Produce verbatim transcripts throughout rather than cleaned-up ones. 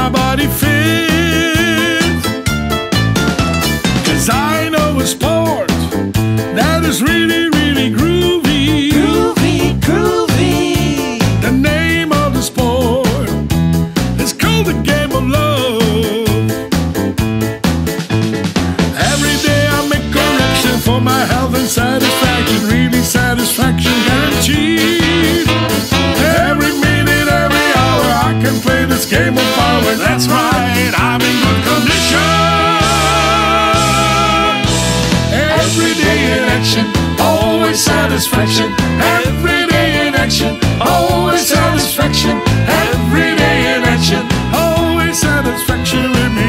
my body feels. 'Cause I know a sport that is really, really groovy. Groovy, groovy. The name of the sport is called the game of love. Every day I make correction for my health and satisfaction. Really satisfaction guaranteed. Every minute, every hour I can play this game of power. That's right, I'm in good condition. Every day in action, always satisfaction. Every day in action, always satisfaction. Every day in action, always satisfaction with me.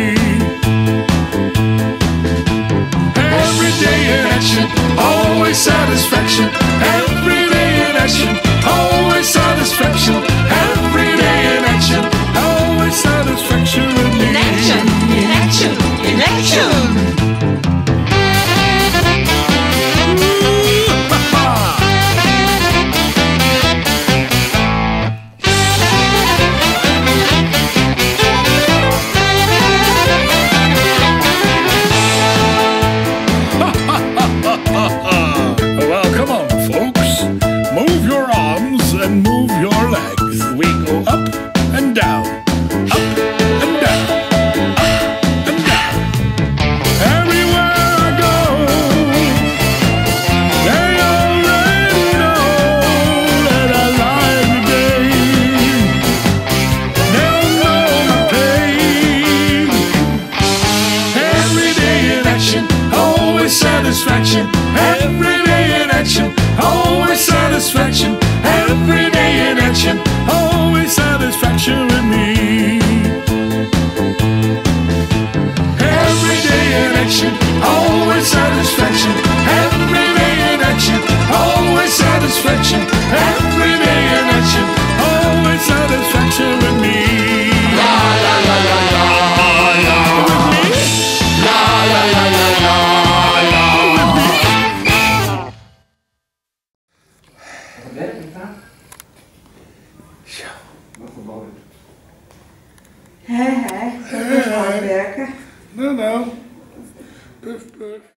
Every day in action, always satisfaction. Every day in action, always satisfaction. Every day in action, always satisfaction with me. In action, in action, in action. Well, come on, folks. Move your arms and move your legs. We go up and down, up and down, up and down. Everywhere I go, they already know that I like the game. They'll know my pain. Every day in action, always satisfaction. Every day in action, always satisfaction. Every day in action, always satisfaction with me. Every day in action, always satisfaction. Every day in action, always satisfaction. Every day in action, always satisfaction with me. La la la la la la. With me? La la la la la. Werk niet aan? Zo. Wat verboden. Hé, hé, dat is hard werken. Nou, nou. Puf, puf.